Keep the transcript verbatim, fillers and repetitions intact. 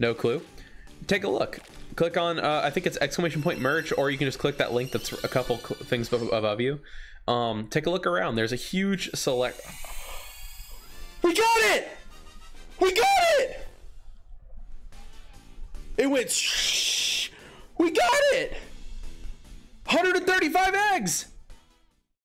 No clue. Take a look. Click on, uh, I think it's exclamation point merch, or you can just click that link that's a couple things above you. Um, take a look around. There's a huge select. We got it! We got it! It went shh. We got it! one hundred thirty-five eggs!